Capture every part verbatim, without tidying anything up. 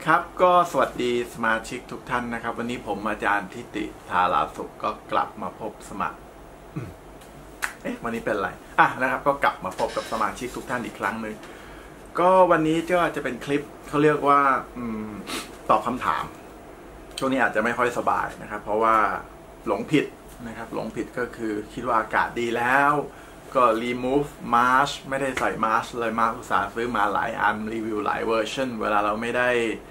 ครับก็สวัสดีสมาชิกทุกท่านนะครับวันนี้ผมอาจารย์ทิติธาราสุขก็กลับมาพบสมัครเอ๊ะวันนี้เป็นอะไรอ่ะนะครับก็กลับมาพบกับสมาชิกทุกท่านอีกครั้งหนึ่งก็วันนี้ก็จะเป็นคลิปเขาเรียกว่าอืมตอบคำถามช่วงนี้อาจจะไม่ค่อยสบายนะครับเพราะว่าหลงผิดนะครับหลงผิดก็คือคิดว่าอากาศดีแล้วก็ remove mask ไม่ได้ใส่ mask เลยมาอุตส่าห์ซื้อมาหลายอันรีวิวหลายเวอร์ชันเวลาเราไม่ได้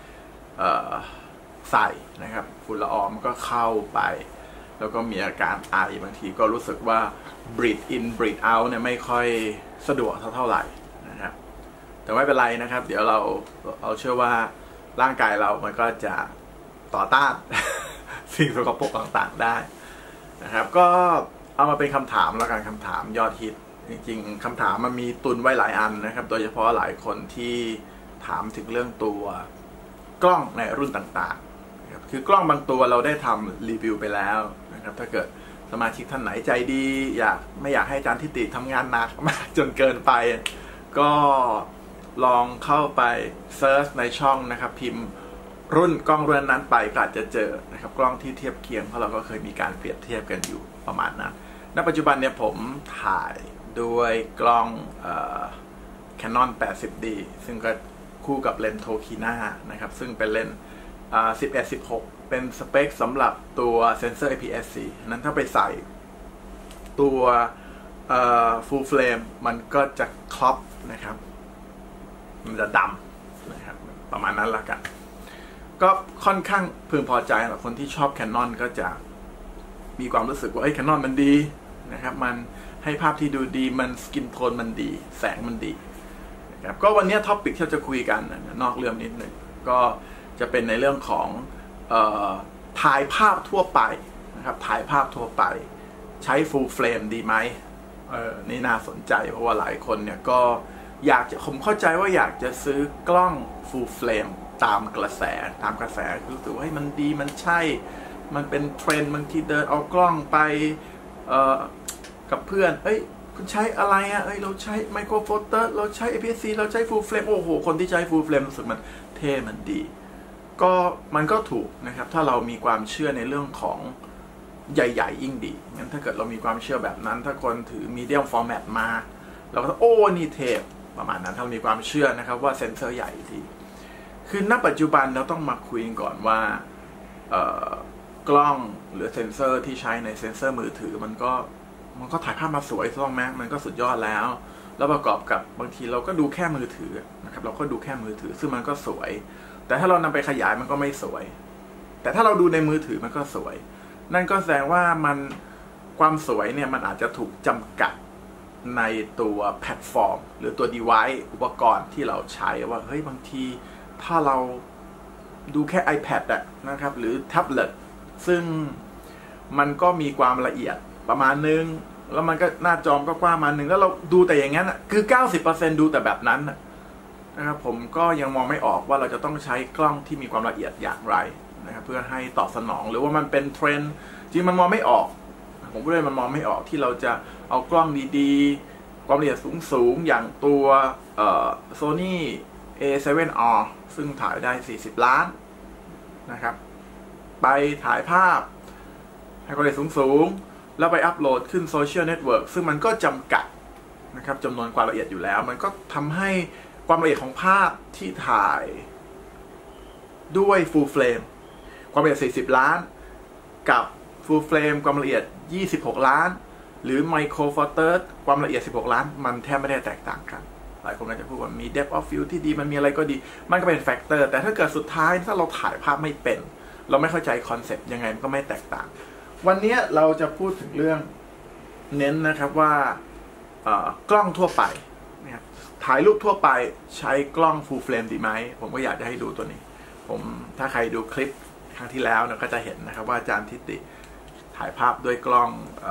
ใส่นะครับฝุ่นละอองก็เข้าไปแล้วก็มีอาการไอบางทีก็รู้สึกว่า breathe in breathe out เนี่ยไม่ค่อยสะดวกเท่าไหร่นะครับแต่ไม่เป็นไรนะครับเดี๋ยวเราเราเชื่อว่าร่างกายเรามันก็จะต่อต้าน สิ่งสกปรกต่างๆได้นะครับก็เอามาเป็นคำถามแล้วกันคำถามยอดฮิตจริงๆคำถามมันมีตุนไว้หลายอันนะครับโดยเฉพาะหลายคนที่ถามถึงเรื่องตัวกล้องในรุ่นต่างๆนะครับคือกล้องบางตัวเราได้ทำรีวิวไปแล้วนะครับถ้าเกิดสมาชิกท่านไหนใจดีอยากไม่อยากให้อาจารย์ทิติทำงานหนักมากจนเกินไปก็ลองเข้าไปเซิร์ชในช่องนะครับพิมพ์รุ่นกล้องรุ่นนั้นไปก็อาจจะเจอนะครับกล้องที่เทียบเคียงเพราะเราก็เคยมีการเปรียบเทียบกันอยู่ประมาณนั้นณปัจจุบันเนี่ยผมถ่ายด้วยกล้องเอ่อ Canon แปดสิบดี ซึ่งก็คู่กับเลนส์โทคิน่านะครับซึ่งเป็นเลนส์สิบเอ็ด สิบหกเป็นสเปคสำหรับตัวเซนเซอร์ เอ พี เอส สี่ นั้นถ้าไปใส่ตัวเอ่อ full frame มันก็จะครอปนะครับมันจะดำนะครับประมาณนั้นละกันก็ค่อนข้างพึงพอใจสำหรับคนที่ชอบ Canon ก็จะมีความรู้สึกว่าไอ้ Canon มันดีนะครับมันให้ภาพที่ดูดีมันสกินโทนมันดีแสงมันดีนะครับก็วันนี้ท็อปิกที่เราจะคุยกันนอกเรื่องนิดหนึ่งก็จะเป็นในเรื่องของเอ่อถ่ายภาพทั่วไปนะครับถ่ายภาพทั่วไปใช้ full frame ดีไหมเออนี่น่าสนใจเพราะว่าหลายคนเนี่ยก็อยากจะผมเข้าใจว่าอยากจะซื้อกล้อง full frame ตามกระแสตามกระแสรู้สึกว่าให้มันดีมันใช่มันเป็นเทรนด์บางทีเดินเอากล้องไปเอ่อกับเพื่อนเอ้ยคุณใช้อะไรอ่ะเอ้ยเราใช้ไมโครโฟโตสเราใช้ เอ พี เอส ซี เราใช้ full frame โอ้โหคนที่ใช้ full frame รู้สึกมันเท่มันดีก็มันก็ถูกนะครับถ้าเรามีความเชื่อในเรื่องของใหญ่ๆยิ่งดีงั้นถ้าเกิดเรามีความเชื่อแบบนั้นถ้าคนถือ medium format มาเราก็โอ้นี่เทพประมาณนั้นถ้ามีความเชื่อนะครับว่าเซนเซอร์ใหญ่ดีคือณปัจจุบันเราต้องมาคุยก่อนว่ากล้องหรือเซนเซอร์ที่ใช้ในเซนเซอร์มือถือมันก็มันก็ถ่ายภาพมาสวยถูกต้องไหมมันก็สุดยอดแล้วแล้วประกอบกับบางทีเราก็ดูแค่มือถือนะครับเราก็ดูแค่มือถือซึ่งมันก็สวยแต่ถ้าเรานำไปขยายมันก็ไม่สวยแต่ถ้าเราดูในมือถือมันก็สวยนั่นก็แสดงว่ามันความสวยเนี่ยมันอาจจะถูกจำกัดในตัวแพลตฟอร์มหรือตัว device อุปกรณ์ที่เราใช้ว่าเฮ้ยบางทีถ้าเราดูแค่ iPad อะนะครับหรือแท็บเล็ตซึ่งมันก็มีความละเอียดประมาณนึงแล้วมันก็หน้าจอก็กว้างมานึงแล้วเราดูแต่อย่างนั้นอะคือ เก้าสิบเปอร์เซ็นต์ ดูแต่แบบนั้นนะครับผมก็ยังมองไม่ออกว่าเราจะต้องใช้กล้องที่มีความละเอียดอย่างไรนะครับเพื่อให้ตอบสนองหรือว่ามันเป็นเทรนด์จริงมันมองไม่ออกผมก็เลยมันมองไม่ออกที่เราจะเอากล้องดีๆความละเอียดสูงๆอย่างตัวเอ่อ Sony เอ เซเว่น อาร์ ซึ่งถ่ายได้สี่สิบล้านนะครับไปถ่ายภาพให้ความละเอียดสูงๆแล้วไปอัปโหลดขึ้นโซเชียลเน็ตเวิร์กซึ่งมันก็จำกัดนะครับจำนวนความละเอียดอยู่แล้วมันก็ทำให้ความละเอียดของภาพที่ถ่ายด้วย full frame ความละเอียดสี่สิบล้านกับ full frame ความละเอียดยี่สิบหกล้านหรือ micro four thirds ความละเอียดสิบหกล้านมันแทบไม่ได้แตกต่างกันหลายคนก็จะพูดว่ามี depth of field ที่ดีมันมีอะไรก็ดีมันก็เป็นแฟกเตอร์แต่ถ้าเกิดสุดท้ายถ้าเราถ่ายภาพไม่เป็นเราไม่เข้าใจคอนเซ็ปต์ยังไงมันก็ไม่แตกต่างวันนี้เราจะพูดถึงเรื่องเน้นนะครับว่ากล้องทั่วไปนะครับถ่ายรูปทั่วไปใช้กล้อง full frame ดีไหมผมก็อยากจะให้ดูตัวนี้ผมถ้าใครดูคลิปครั้งที่แล้วเนี่ยก็จะเห็นนะครับว่าอาจารย์ทิติถ่ายภาพด้วยกล้อง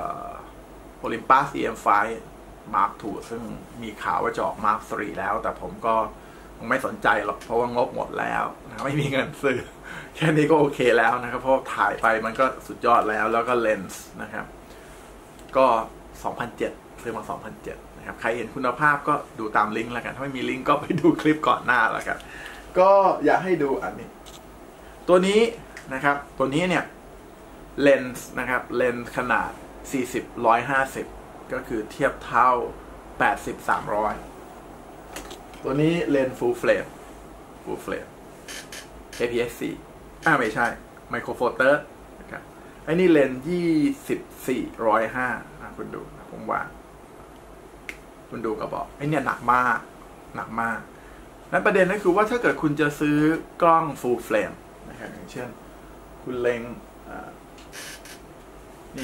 Olympus อี เอ็ม ไฟว์ มาร์ค ทู ซึ่งมีข่าวว่าจะออก มาร์ค ทรี แล้วแต่ผมก็ไม่สนใจหรอกเพราะว่างบหมดแล้วนะไม่มีเงินซื้อแค่นี้ก็โอเคแล้วนะครับเพราะถ่ายไปมันก็สุดยอดแล้วแล้วก็เลนส์นะครับก็สองพันเจ็ดซื้อมาสองพันเจ็ดนะครับใครเห็นคุณภาพก็ดูตามลิงก์แล้วกันถ้าไม่มีลิงก์ก็ไปดูคลิปก่อนหน้าแล้วกันก็อยากให้ดูอันนี้ตัวนี้นะครับตัวนี้เนี่ยเลนส์นะครับเลนส์ขนาดสี่สิบ หนึ่งร้อยห้าสิบก็คือเทียบเท่าแปดสิบ สามร้อยตัวนี้เลนส์ full frame full frame เอ พี เอส ซี อ่าไม่ใช่ micro four third นะครับไอ้นี่เลนส์ยี่สิบสี่ หนึ่งร้อยห้าคุณดูผมว่าคุณดูกระบอกไอ้เนี่ยหนักมากหนักมากนั้นประเด็นก็คือว่าถ้าเกิดคุณจะซื้อกล้อง full frame นะครับอย่างเช่นคุณเล็งนี่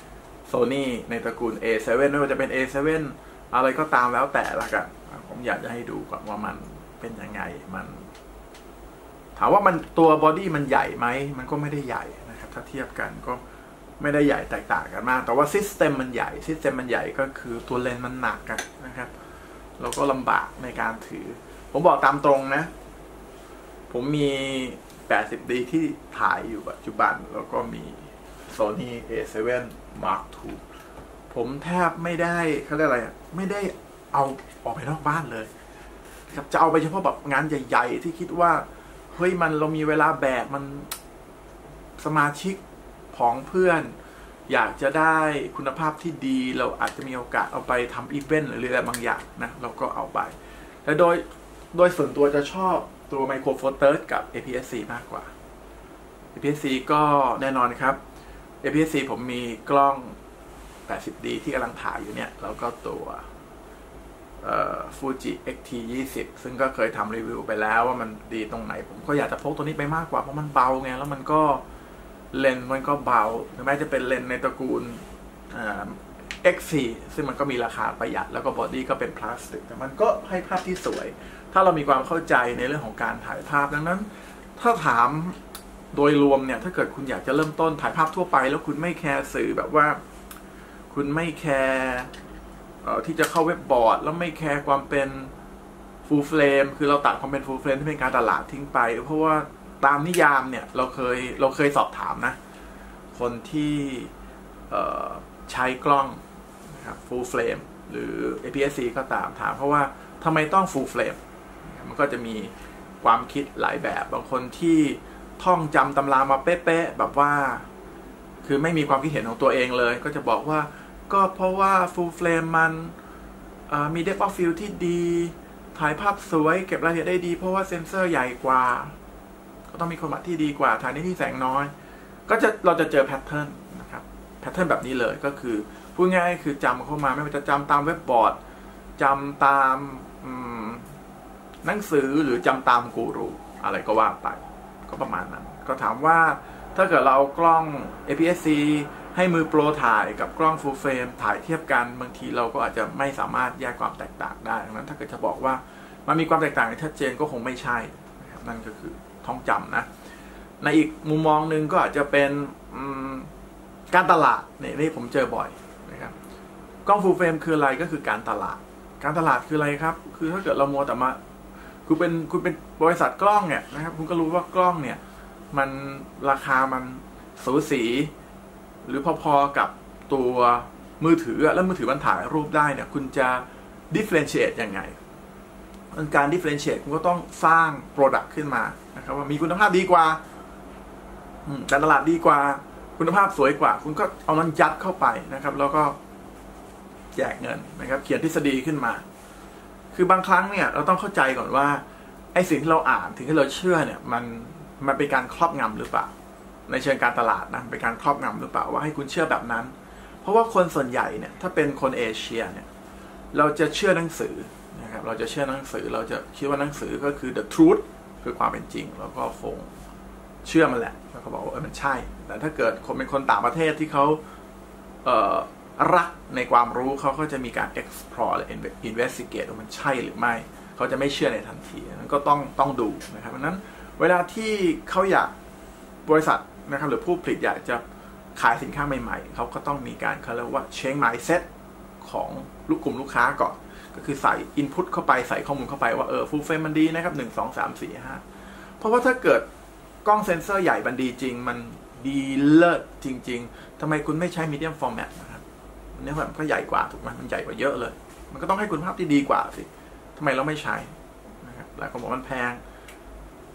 Sony ในตระกูล เอ เซเว่น ไม่ว่าจะเป็น เอ เซเว่น อะไรก็ตามแล้วแต่ละกันผมอยากจะให้ดูก่อนว่ามันเป็นยังไงมันถามว่ามันตัวบอดี้มันใหญ่ไหมมันก็ไม่ได้ใหญ่นะครับถ้าเทียบกันก็ไม่ได้ใหญ่แตกต่างกันมากแต่ว่าซิสเต็มมันใหญ่ซิสเต็มมันใหญ่ก็คือตัวเลนส์มันหนักกันนะครับเราก็ลำบากในการถือผมบอกตามตรงนะผมมี แปดสิบดี ที่ถ่ายอยู่ปัจจุบันแล้วก็มี Sony เอ เซเว่น มาร์ค ทู ผมแทบไม่ได้เขาเรียกอะไรอ่ะไม่ได้เอาออกไปนอกบ้านเลยครับจะเอาไปเฉพาะแบบงานใหญ่ๆที่คิดว่าเฮ้ยมันเรามีเวลาแบกมันสมาชิกของเพื่อนอยากจะได้คุณภาพที่ดีเราอาจจะมีโอกาสเอาไปทำอีเวนต์หรืออะไรบางอย่างนะเราก็เอาไปแต่โดยโดยส่วนตัวจะชอบตัว Micro Four Third กับ เอ พี เอส ซี มากกว่า เอ พี เอส ซี ก็แน่นอนครับ เอ พี เอส ซี ผมมีกล้อง แปดสิบดี ที่กำลังถ่ายอยู่เนี่ยแล้วก็ตัวฟูจิ เอ็กซ์ ที ยี่สิบ ซึ่งก็เคยทำรีวิวไปแล้วว่ามันดีตรงไหนผมก็อยากจะพกตัวนี้ไปมากกว่าเพราะมันเบาไงแล้วมันก็เลนส์มันก็เบาถึงแม้จะเป็นเลนส์ในตระกูล เอ็กซ์ โฟร์ ซึ่งมันก็มีราคาประหยัดแล้วก็บอดี้ก็เป็นพลาสติกแต่มันก็ให้ภาพที่สวยถ้าเรามีความเข้าใจในเรื่องของการถ่ายภาพดังนั้นถ้าถามโดยรวมเนี่ยถ้าเกิดคุณอยากจะเริ่มต้นถ่ายภาพทั่วไปแล้วคุณไม่แคร์สื่อแบบว่าคุณไม่แคร์ที่จะเข้าเว็บบอร์ดแล้วไม่แคร์ความเป็น full frame คือเราตัดความเป็น full frame ที่เป็นการตลาดทิ้งไปเพราะว่าตามนิยามเนี่ยเราเคยเราเคยสอบถามนะคนที่ใช้กล้องนะครับ full frame หรือ เอ พี เอส ซี ก็ตามถามเพราะว่าทำไมต้อง full frame มันก็จะมีความคิดหลายแบบบางคนที่ท่องจำตำรามาเป๊ะๆแบบว่าคือไม่มีความคิดเห็นของตัวเองเลยก็จะบอกว่าก็เพราะว่า full frame มันมี depth of field ที่ดีถ่ายภาพสวยเก็บรายละเอียดได้ดีเพราะว่าเซนเซอร์ใหญ่กว่าก็ต้องมีความที่ดีกว่าถ่ายในที่แสงน้อยก็จะเราจะเจอแพทเทิร์นนะครับแพทเทิร์นแบบนี้เลยก็คือพูดง่ายๆคือจำเข้ามาไม่ว่าจะจำตามเว็บบอร์ดจำตามหนังสือหรือจำตามกูรูอะไรก็ว่าไปก็ประมาณนั้นก็ถามว่าถ้าเกิดเราเอากล้อง เอ พี เอส ซี ให้มือโปรถ่ายกับกล้อง full frame ถ่ายเทียบกันบางทีเราก็อาจจะไม่สามารถแยกความแตกต่างได้ดังนั้นถ้าเกิดจะบอกว่ามันมีความแตกต่างที่ชัดเจนก็คงไม่ใช่นะครับนั่นก็คือท่องจำนะในอีกมุมมองหนึ่งก็อาจจะเป็นการตลาดเนี่ยนี่ผมเจอบ่อยนะครับกล้อง full frame คืออะไรก็คือการตลาดการตลาดคืออะไรครับคือถ้าเกิดเรามัวแต่มาคุณเป็นคุณเป็นบริษัทกล้องเนี่ยนะครับคุณก็รู้ว่ากล้องเนี่ยมันราคามันสูสีหรือพอๆกับตัวมือถือแล้วมือถือมันถ่ายรูปได้เนี่ยคุณจะ differentiate ยังไงการ differentiate คุณก็ต้องสร้าง product ขึ้นมานะครับว่ามีคุณภาพดีกว่าการตลาดดีกว่าคุณภาพสวยกว่าคุณก็เอามันยัดเข้าไปนะครับแล้วก็แจกเงินนะครับเขียนทฤษฎีขึ้นมาคือบางครั้งเนี่ยเราต้องเข้าใจก่อนว่าไอ้สิ่งที่เราอ่านถึงที่เราเชื่อเนี่ยมันมันเป็นการครอบงำหรือเปล่าในเชิงการตลาดนะเป็นการครอบงำหรือเปล่าว่าให้คุณเชื่อแบบนั้นเพราะว่าคนส่วนใหญ่เนี่ยถ้าเป็นคนเอเชียเนี่ยเราจะเชื่อหนังสือนะครับเราจะเชื่อหนังสือเราจะคิดว่าหนังสือก็คือ the truth คือความเป็นจริงแล้วก็คงเชื่อมันแหละแล้วก็บอกว่าเออมันใช่แต่ถ้าเกิดคนเป็นคนต่างประเทศที่เขาเอ่อรักในความรู้เขาก็จะมีการ explore และ investigate ว่ามันใช่หรือไม่เขาจะไม่เชื่อในทันทีนั้นก็ต้องต้องดูนะครับเพราะนั้นเวลาที่เขาอยากบริษัทนะครับหรือผู้ผลิตอยากจะขายสินค้าใหม่ๆเขาก็ต้องมีการเขาเรียกว่า change mindset ของลูกกลุ่มลูกค้าก่อนก็คือใส่ input เข้าไปใส่ข้อมูลเข้าไปว่าเออ full frame มันดีนะครับหนึ่ง สอง สาม สี่ ห้าเพราะว่าถ้าเกิดกล้องเซ็นเซอร์ใหญ่มันดีจริงมันดีเลิศจริงๆทำไมคุณไม่ใช้ medium format นะครับเนี่ยมันก็ใหญ่กว่าถูกไหมมันใหญ่กว่าเยอะเลยมันก็ต้องให้คุณภาพที่ดีกว่าสิทำไมเราไม่ใช้นะครับหลายคนบอกมันแพง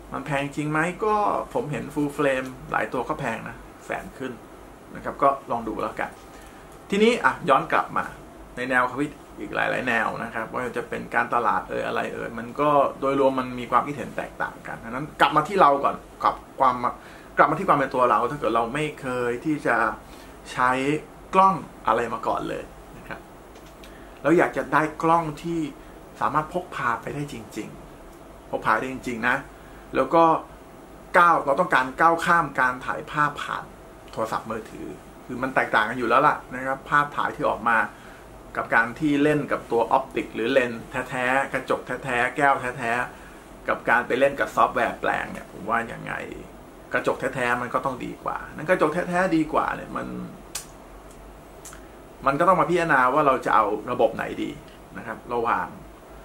มันแพงจริงไหมก็ผมเห็น full frame หลายตัวก็แพงนะแสนขึ้นนะครับก็ลองดูแล้วกันทีนี้อ่ะย้อนกลับมาในแนวคิดอีกหลายๆแนวนะครับว่าจะเป็นการตลาดเอออะไรเออมันก็โดยรวมมันมีความคิดเห็นแตกต่างกันดังนั้นกลับมาที่เราก่อนกับความกลับมาที่ความเป็นตัวเราถ้าเกิดเราไม่เคยที่จะใช้กล้องอะไรมาก่อนเลยนะครับแล้วอยากจะได้กล้องที่สามารถพกพาไปได้จริงๆพกพาได้จริงๆนะแล้วก็ก้าวเราต้องการก้าวข้ามการถ่ายภาพผ่านโทรศัพท์มือถือคือมันแตกต่างกันอยู่แล้วล่ะนะครับภาพถ่ายที่ออกมากับการที่เล่นกับตัวออปติกหรือเลนส์แท้ๆกระจกแท้ๆแก้วแท้ๆกับการไปเล่นกับซอฟต์แวร์แปลงเนี่ยผมว่าอย่างไงกระจกแท้ๆมันก็ต้องดีกว่านั้นกระจกแท้ๆดีกว่าเนี่ยมันมันก็ต้องมาพิจารณาว่าเราจะเอาระบบไหนดีนะครับระหว่าง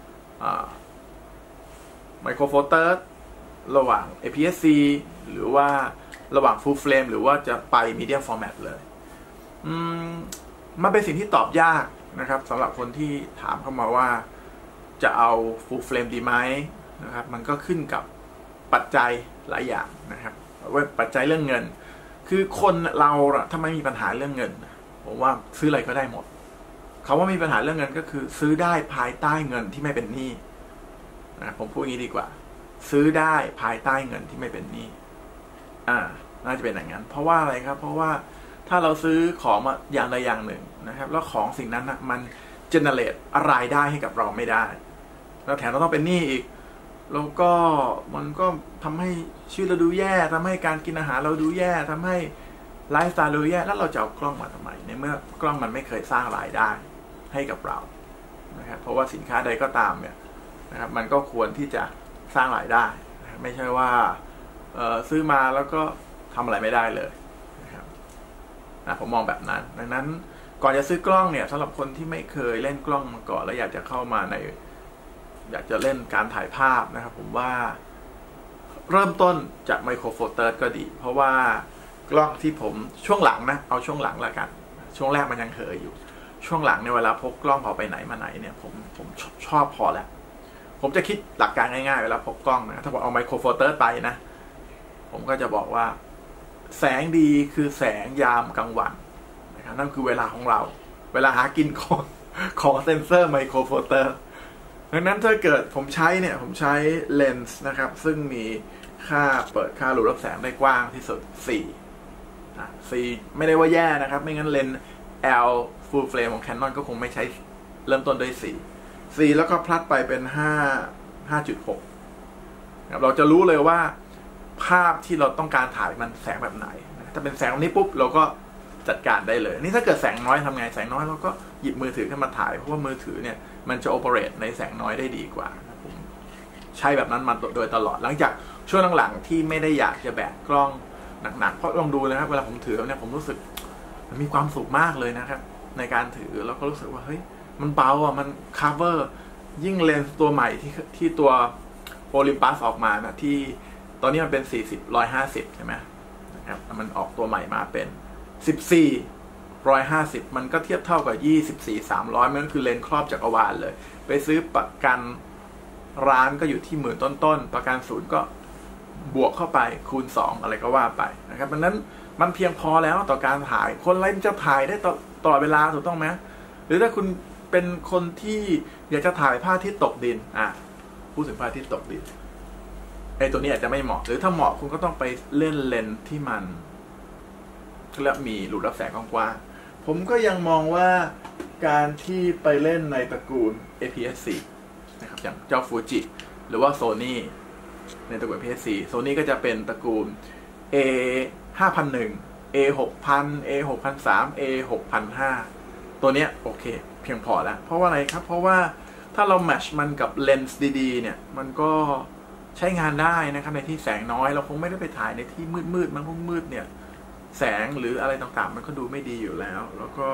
ไมโครโฟเตอร์ระหว่าง เอ พี เอส ซี หรือว่าระหว่าง Full Frame หรือว่าจะไป Medium Format เลยอืมมันเป็นสิ่งที่ตอบยากนะครับสำหรับคนที่ถามเข้ามาว่าจะเอา Full Frame ดีไหมนะครับมันก็ขึ้นกับปัจจัยหลายอย่างนะครับว่าปัจจัยเรื่องเงินคือคนเราถ้าไม่มีปัญหาเรื่องเงินผมว่าซื้ออะไรก็ได้หมดเขาว่ามีปัญหาเรื่องเงินก็คือซื้อได้ภายใต้เงินที่ไม่เป็นหนี้นะผมพูดอย่างนี้ดีกว่าซื้อได้ภายใต้เงินที่ไม่เป็นหนี้อ่าน่าจะเป็นอย่างนั้นเพราะว่าอะไรครับเพราะว่าถ้าเราซื้อของมาอย่างใดอย่างหนึ่งนะครับแล้วของสิ่งนั้นนะมันเจเนเรตรายได้ให้กับเราไม่ได้แล้วแถมเราต้องเป็นหนี้อีกแล้วก็มันก็ทำให้ชีวิตเราดูแย่ทำให้การกินอาหารเราดูแย่ทำให้ไลฟ์สไตล์เราดูแย่แล้วเราจะเอากล้องมาทำไมในเมื่อกล้องมันไม่เคยสร้างรายได้ให้กับเรานะครับเพราะว่าสินค้าใดก็ตามเนี่ยนะครับมันก็ควรที่จะสร้างรายได้ไม่ใช่ว่าซื้อมาแล้วก็ทำอะไรไม่ได้เลยนะครับนะผมมองแบบนั้นดังนั้นก่อนจะซื้อกล้องเนี่ยสำหรับคนที่ไม่เคยเล่นกล้องมาก่อนแล้วอยากจะเข้ามาในอยากจะเล่นการถ่ายภาพนะครับผมว่าเริ่มต้นจากไมโครโฟเตอร์ก็ดีเพราะว่ากล้องที่ผมช่วงหลังนะเอาช่วงหลังละกันช่วงแรกมันยังเหยอยู่ช่วงหลังในเวลาพกกล้องออกไปไหนมาไหนเนี่ยผมผมชอบพอแล้วผมจะคิดหลักการง่ายๆเวลาพกกล้องนะถ้าผมเอาไมโครโฟเตอร์ไปนะผมก็จะบอกว่าแสงดีคือแสงยามกลางวันนะครับนั่นคือเวลาของเราเวลาหากินของของเซนเซอร์ไมโครโฟเตอร์ดังนั้นถ้าเกิดผมใช้เนี่ยผมใช้เลนส์นะครับซึ่งมีค่าเปิดค่าหลุดรับแสงได้กว้างที่สุดสี่อ่ะสี่ไม่ได้ว่าแย่นะครับไม่งั้นเลนส์ L Full Frame ของ Canon ก็คงไม่ใช้เริ่มต้นด้วยสี่สี่แล้วก็พลัดไปเป็นห้า ห้าจุดหกเราจะรู้เลยว่าภาพที่เราต้องการถ่ายมันแสงแบบไหนถ้าเป็นแสงแบบนี้ปุ๊บเราก็จัดการได้เลยนี่ถ้าเกิดแสงน้อยทำไงแสงน้อยเราก็หยิบมือถือขึ้นมาถ่ายเพราะว่ามือถือเนี่ยมันจะโอเปเรตในแสงน้อยได้ดีกว่าผมใช้แบบนั้นมาโดยตลอดหลังจากช่วงหลังๆที่ไม่ได้อยากจะแบกกล้องหนักๆเพราะลองดูนะครับเวลาผมถือเนี่ยผมรู้สึกมันมีความสุขมากเลยนะครับในการถือแล้วก็รู้สึกว่าเฮ้ยมันเบาอ่ะมัน cover ยิ่งเลนส์ตัวใหม่ที่ที่ตัว Olympus ออกมานะที่ตอนนี้มันเป็นสี่สิบ หนึ่งร้อยห้าสิบใช่ไหมนะครับมันออกตัวใหม่มาเป็นสิบสี่ หนึ่งร้อยห้าสิบมันก็เทียบเท่ากับยี่สิบสี่ สามร้อยมันก็คือเลนส์ครอบจักรวาลเลยไปซื้อประกันร้านก็อยู่ที่หมื่นต้นๆประกันศูนย์ก็บวกเข้าไปคูณสองอะไรก็ว่าไปนะครับดังนั้นมันเพียงพอแล้วต่อการถ่ายคนไลฟ์จะถ่ายได้ตลอดเวลาถูกต้องไหมหรือถ้าคุณเป็นคนที่อยากจะถ่ายภาพที่ตกดินอ่ะพูดถึงภาพที่ตกดินไอ้ตัวนี้อาจจะไม่เหมาะหรือถ้าเหมาะคุณก็ต้องไปเล่นเลนส์ที่มันและมีหลุดรับแสงกว้างๆผมก็ยังมองว่าการที่ไปเล่นในตระกูล เอ พี เอส ซี นะครับอย่างเจ้าฟูจิหรือว่า Sony ในตระกูล เอ พี เอส ซี Sony ก็จะเป็นตระกูล A ห้าพันหนึ่ง A หกพัน A หกพันสาม A หกพันห้าตัวเนี้ยโอเคเพียงพอแล้วเพราะว่าอะไรครับเพราะว่าถ้าเราแมทช์มันกับเลนส์ดีๆเนี่ยมันก็ใช้งานได้นะครับในที่แสงน้อยเราคงไม่ได้ไปถ่ายในที่มืดๆมันคงมืดเนี่ยแสงหรืออะไรต่างๆมันก็ดูไม่ดีอยู่แล้วแล้วก็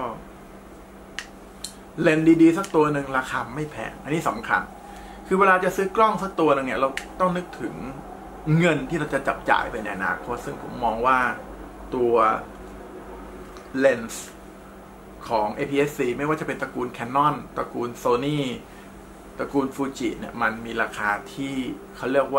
เลนส์ดีๆสักตัวหนึ่งราคาไม่แพงอันนี้สำคัญคือเวลาจะซื้อกล้องสักตัวหนึ่งเนี่ยเราต้องนึกถึงเงินที่เราจะจับจ่ายไปในอนาคตซึ่งผมมองว่าตัวเลนส์ของ เอ พี เอส ซี ไม่ว่าจะเป็นตระกูล Canon ตระกูล Sony ตระกูล Fuji เนี่ยมันมีราคาที่เขาเรียกว่า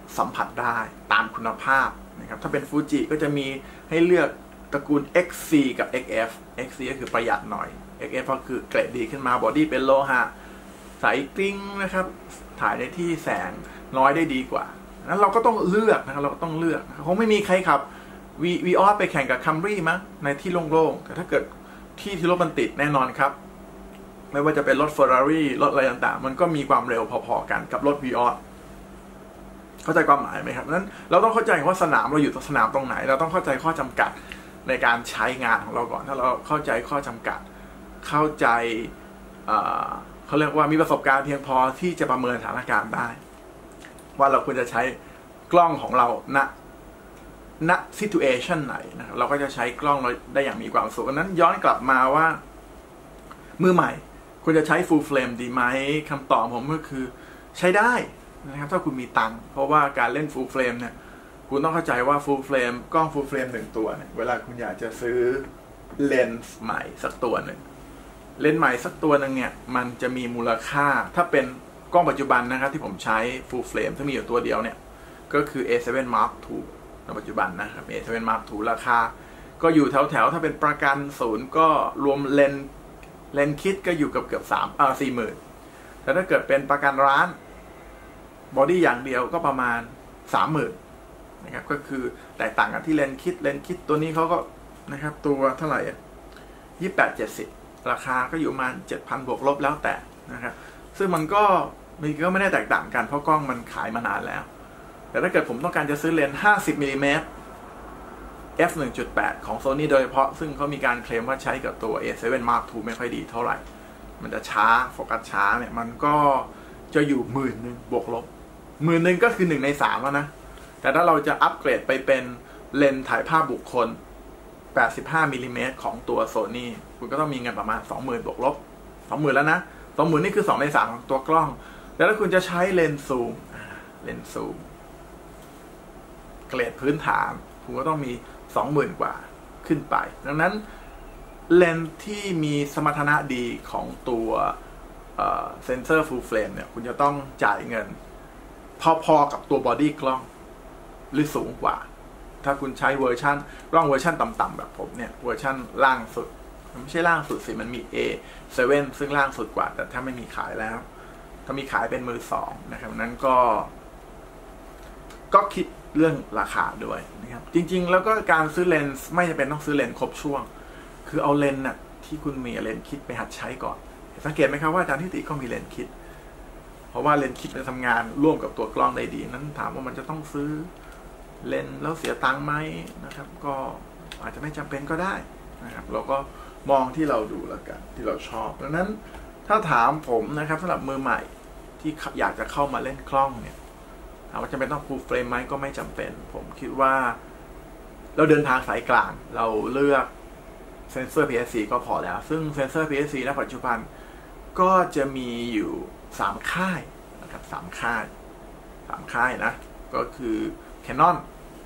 สัมผัสได้ตามคุณภาพนะครับถ้าเป็นฟูจิก็จะมีให้เลือกตระกูล เอ็กซ์ ซี กับ เอ็กซ์ เอฟ เอ็กซ์ ซี ก็คือประหยัดหน่อย เอ็กซ์ เอฟ ก็คือเกรดดีขึ้นมาบอดี้เป็นโลหะใสกริ้งนะครับถ่ายในที่แสงน้อยได้ดีกว่านั้นเราก็ต้องเลือกนะครับเราก็ต้องเลือกคงไม่มีใครขับวีวีออสไปแข่งกับคัมรี่มั้งในที่โล่งๆแต่ถ้าเกิดที่ที่รถมันติดแน่นอนครับไม่ว่าจะเป็นรถ Ferrari รถอะไรต่างๆมันก็มีความเร็วพอๆกันกับรถวีออสเข้าใจความหมายไหมครับนั้นเราต้องเข้าใจว่าสนามเราอยู่ตรงสนามตรงไหนเราต้องเข้าใจข้อจำกัดในการใช้งานของเราก่อนถ้าเราเข้าใจข้อจำกัดเข้าใจเขาเรียกว่ามีประสบการณ์เพียงพอที่จะประเมินสถานการณ์ได้ว่าเราควรจะใช้กล้องของเราณณ situation ไหนนะครับเราก็จะใช้กล้องเราได้อย่างมีความสุขนั้นย้อนกลับมาว่ามือใหม่ควรจะใช้ full frame ดีไหมคำตอบผมก็คือใช้ได้นะครับถ้าคุณมีตังค์เพราะว่าการเล่น full frame เนี่ยคุณต้องเข้าใจว่า full frame กล้อง full frame หนึ่งตัวเนี่ยเวลาคุณอยากจะซื้อเลนส์ใหม่สักตัวหนึ่งเลนส์ใหม่สักตัวหนึ่งเนี่ยมันจะมีมูลค่าถ้าเป็นกล้องปัจจุบันนะครับที่ผมใช้ full frame ที่มีอยู่ตัวเดียวเนี่ยก็คือ เอ เซเว่น มาร์ค ทู ในปัจจุบันนะครับ เอ เซเว่น มาร์ค ทู ราคาก็อยู่แถวๆถ้าเป็นประกันศูนย์ก็รวมเลนเลนคิดก็อยู่กับเกือบสามอ่าสี่หมื่นแต่ถ้าเกิดเป็นประกันร้านบอดี้อย่างเดียวก็ประมาณสามหมื่นนะครับก็คือแตกต่างกันที่เลนคิดเลนคิดตัวนี้เขาก็นะครับตัวเท่าไหร่อ่ะยี่สิบแปด เจ็ดสิบราคาก็อยู่ประมาณ เจ็ดพัน บวกลบแล้วแต่นะครับซึ่งมันก็มันก็ไม่ได้แตกต่างกันเพราะกล้องมันขายมานานแล้วแต่ถ้าเกิดผมต้องการจะซื้อเลนส์ห้าสิบมิลลิเมตร เอฟ หนึ่งจุดแปด ของ Sony โดยเฉพาะซึ่งเขามีการเคลมว่าใช้กับตัว เอ เซเว่น มาร์ค ทู ไม่ค่อยดีเท่าไหร่มันจะช้าโฟกัสช้าเนี่ยมันก็จะอยู่หมื่นหนึ่งบวกลบหมื่นหนึ่งก็คือหนึ่งในสามแล้วนะแต่ถ้าเราจะอัปเกรดไปเป็นเลนส์ถ่ายภาพบุคคลแปดสิบห้ามิลลิเมตรของตัว Sony คุณก็ต้องมีเงินประมาณ สองหมื่น บวกลบ สองหมื่น แล้วนะ สองหมื่น นี่คือสองในสามของตัวกล้องแล้วถ้าคุณจะใช้เลนส์ซูมเลนส์ซูมเกรดพื้นฐานคุณก็ต้องมี สองหมื่น กว่าขึ้นไปดังนั้นเลนส์ที่มีสมรรถนะดีของตัวเซนเซอร์ full frame เนี่ยคุณจะต้องจ่ายเงินพอๆกับตัวบอดี้กล้องหรือสูงกว่าถ้าคุณใช้เวอร์ชันกล้องเวอร์ชันต่ำๆแบบผมเนี่ยเวอร์ชันล่างสุดไม่ใช่ล่างสุดสิมันมี เอ เซเว่น ซึ่งล่างสุดกว่าแต่ถ้าไม่มีขายแล้วถ้ามีขายเป็นมือสองนะครับนั้นก็ก็คิดเรื่องราคาด้วยนะครับจริงๆแล้วก็การซื้อเลนส์ไม่จำเป็นต้องซื้อเลนส์ครบช่วงคือเอาเลนส์น่ะที่คุณมีเลนส์คิดไปหัดใช้ก่อนสังเกตไหมครับว่าอาจารย์ทิติก็มีเลนส์คิดเพราะว่าเลนส์คิดจะทำงานร่วมกับตัวกล้องได้ดีนั้นถามว่ามันจะต้องซื้อเลนส์แล้วเสียตังค์ไหมนะครับก็อาจจะไม่จำเป็นก็ได้นะครับเราก็มองที่เราดูแล้วกันที่เราชอบดังนั้นถ้าถามผมนะครับสำหรับมือใหม่ที่อยากจะเข้ามาเล่นกล้องเนี่ยถามว่าจำเป็นต้อง full frame ไหมก็ไม่จำเป็นผมคิดว่าเราเดินทางสายกลางเราเลือกเซนเซอร์ พี เอส ซี ก็พอแล้วซึ่งเซนเซอร์ พี เอส ซี ณ ปัจจุบันก็จะมีอยู่สามค่ายนะครับสามค่ายสามค่ายนะก็คือ Canon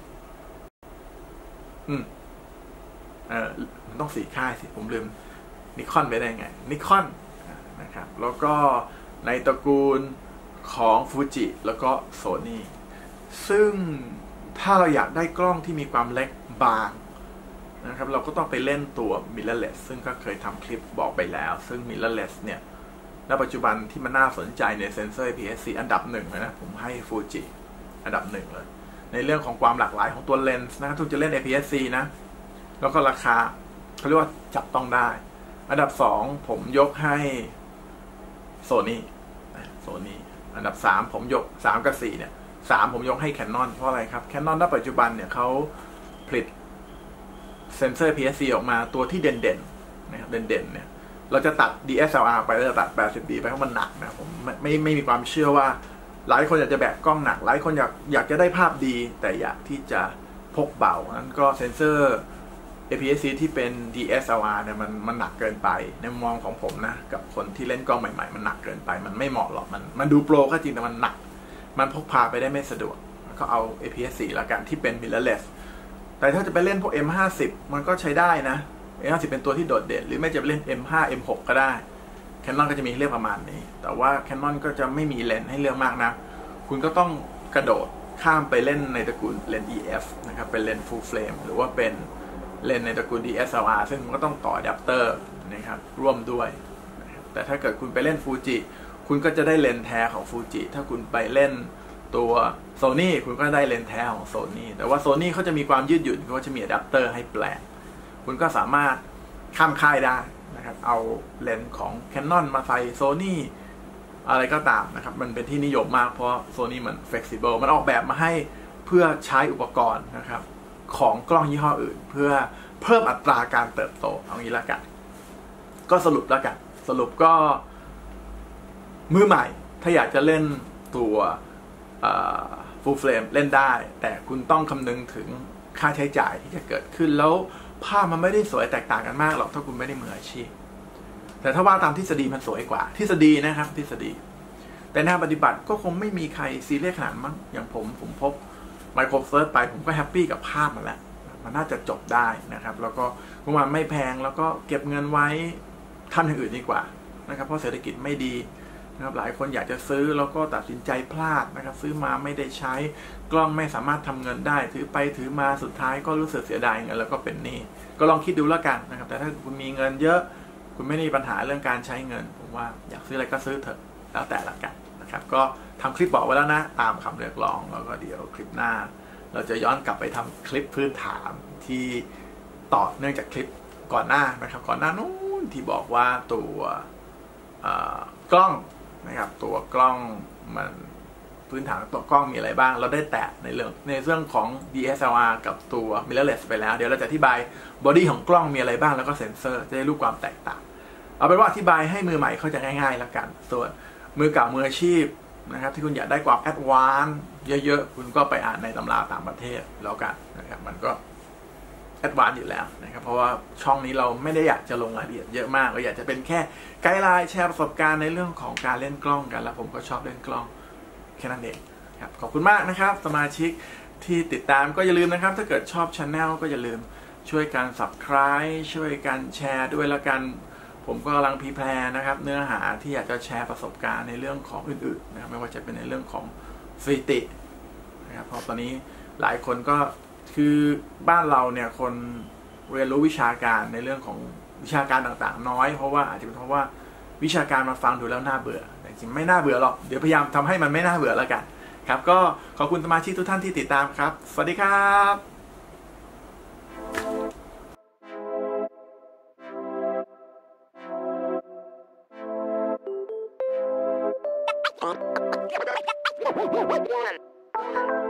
อืมเออมันต้องสี่ค่ายสิผมลืม Nikon ไปได้ไง Nikon นะครับแล้วก็ในตระกูลของ Fuji แล้วก็ Sony ซึ่งถ้าเราอยากได้กล้องที่มีความเล็กบางนะครับเราก็ต้องไปเล่นตัว mirrorless ซึ่งก็เคยทำคลิปบอกไปแล้วซึ่ง mirrorless เนี่ยณปัจจุบันที่มันน่าสนใจในเซนเซอร์ พี เอส ซี อันดับหนึ่งเลยนะผมให้ Fuji อันดับหนึ่งเลยในเรื่องของความหลากหลายของตัวเลนส์นะทุกจะเล่น เอ พี เอส ซี นะแล้วก็ราคาเขาเรียกว่าจับต้องได้อันดับสองผมยกให้ Sony Sony อันดับสามผมยกสามกับสี่เนี่ยสามผมยกให้ Canon เพราะอะไรครับ Canon ณ ปัจจุบันเนี่ยเขาผลิตเซนเซอร์ พี เอส ซี ออกมาตัวที่เด่นๆนะครับเด่นๆเนี่ยเราจะตัด ดี เอส แอล อาร์ ไปแล้วจะตัด แปดสิบดี ไปเพราะมันหนักนะผมไม่ไม่ไม่มีความเชื่อว่าหลายคนอยากจะแบกกล้องหนักหลายคนอยากอยากจะได้ภาพดีแต่อยากที่จะพกเบานั้นก็เซนเซอร์ เอ พี เอส ซี ที่เป็น ดี เอส แอล อาร์ เนี่ยมันมันหนักเกินไปในมุมมองของผมนะกับคนที่เล่นกล้องใหม่ๆมันหนักเกินไปมันไม่เหมาะหรอกมันมันดูโปรก็จริงแต่มันหนักมันพกพาไปได้ไม่สะดวกก็เอา เอ พี เอส ซี ละกันที่เป็น mirrorless แต่ถ้าจะไปเล่นพวก เอ็ม ห้าสิบ มันก็ใช้ได้นะ เอ็ม ห้าสิบ เป็นตัวที่โดดเด่นหรือไม่จะไปเล่น เอ็ม ห้า เอ็ม หก ก็ได้ Canon ก็จะมีเลือกประมาณนี้แต่ว่า Canon ก็จะไม่มีเลนส์ให้เลือกมากนะคุณก็ต้องกระโดดข้ามไปเล่นในตระกูลเลนส์ อี เอฟ นะครับเป็นเลนส์ full frame หรือว่าเป็นเลนส์ในตระกูล ดี เอส แอล อาร์ ซึ่งมันก็ต้องต่ออะแดปเตอร์นะครับร่วมด้วยนะครับแต่ถ้าเกิดคุณไปเล่นฟูจิคุณก็จะได้เลนส์แท้ของฟูจิถ้าคุณไปเล่นตัวโซนี่คุณก็ได้เลนส์แท้ของโซนี่แต่ว่าโซนี่เขาจะมีความยืดหยุ่นเขาจะมีอะแดปเตอร์ให้แปลงคุณก็สามารถข้ามค่ายได้นะครับเอาเลนส์ของ Canon มาใส่โซนี่อะไรก็ตามนะครับมันเป็นที่นิยมมากเพราะโซนี่มัน flexible มันออกแบบมาให้เพื่อใช้อุปกรณ์นะครับของกล้องยี่ห้ออื่นเพื่อเพิ่มอัตราการเติบโตเอางี้ละกันก็สรุปแล้วกันสรุปก็มือใหม่ถ้าอยากจะเล่นตัวฟูลเฟรมเล่นได้แต่คุณต้องคำนึงถึงค่าใช้จ่ายที่จะเกิดขึ้นแล้วภาพมันไม่ได้สวยแตกต่างกันมากหรอกถ้าคุณไม่ได้มืออาชีพแต่ถ้าว่าตามทฤษฎีมันสวยกว่าทฤษฎีนะครับทฤษฎีแต่ในปฏิบัติก็คงไม่มีใครซีเรียสขนาดมั้งอย่างผมผมพบไมโครเซิร์ชไปผมก็แฮปปี้กับภาพมันแหละมันน่าจะจบได้นะครับแล้วก็ประมาณไม่แพงแล้วก็เก็บเงินไว้ทำอย่างอื่นดีกว่านะครับเพราะเศรษฐกิจไม่ดีนะครับหลายคนอยากจะซื้อแล้วก็ตัดสินใจพลาดนะครับซื้อมาไม่ได้ใช้กล้องไม่สามารถทำเงินได้ถือไปถือมาสุดท้ายก็รู้สึกเสียดายเงินแล้วก็เป็นหนี้ก็ลองคิดดูแล้วกันนะครับแต่ถ้าคุณมีเงินเยอะคุณไม่มีปัญหาเรื่องการใช้เงินผมว่าอยากซื้ออะไรก็ซื้อเถอะแล้วแต่ละกันนะครับก็ทำคลิปบอกไว้แล้วนะตามคำเรียกร้องแล้วก็เดี๋ยวคลิปหน้าเราจะย้อนกลับไปทำคลิปพื้นฐานที่ต่อเนื่องจากคลิปก่อนหน้านะครับก่อนหน้านู้นที่บอกว่าตัวกล้องนะครับตัวกล้องมันพื้นฐานตัวกล้องมีอะไรบ้างเราได้แตะในเรื่องในเรื่องของ ดี เอส แอล อาร์ กับตัว mirrorless ไปแล้วเดี๋ยวเราจะอธิบายบอดี้ของกล้องมีอะไรบ้างแล้วก็เซ็นเซอร์จะได้รู้ความแตกต่างเอาเป็นว่าอธิบายให้มือใหม่เข้าใจง่ายๆแล้วกันส่วนมือเก่ามืออาชีพนะครับที่คุณอยากได้ความแอดวานซ์เยอะๆคุณก็ไปอ่านในตำราต่างประเทศแล้วกันนะครับมันก็แอดวานซ์อยู่แล้วนะครับเพราะว่าช่องนี้เราไม่ได้อยากจะลงรายละเอียดเยอะมากเราอยากจะเป็นแค่ไกด์ไลน์แชร์ประสบการณ์ในเรื่องของการเล่นกล้องกันแล้วผมก็ชอบเล่นกล้องแค่นั้นเองครับขอบคุณมากนะครับสมาชิกที่ติดตามก็อย่าลืมนะครับถ้าเกิดชอบ channel ก็อย่าลืมช่วยกัน subscribe ช่วยกันแชร์ด้วยแล้วกันผมก็กำลังพรีแพร์นะครับเนื้อหาที่อยากจะแชร์ประสบการณ์ในเรื่องของอื่นๆนะครับไม่ว่าจะเป็นในเรื่องของสถิตินะครับเพราะตอนนี้หลายคนก็คือบ้านเราเนี่ยคนเรียนรู้วิชาการในเรื่องของวิชาการต่างๆน้อยเพราะว่าอาจจะเป็นเพราะว่าวิชาการมาฟังดูแล้วน่าเบื่อแต่จริงไม่น่าเบื่อหรอกเดี๋ยวพยายามทำให้มันไม่น่าเบื่อแล้วกันครับก็ขอบคุณสมาชิกทุกท่านที่ติดตามครับสวัสดีครับ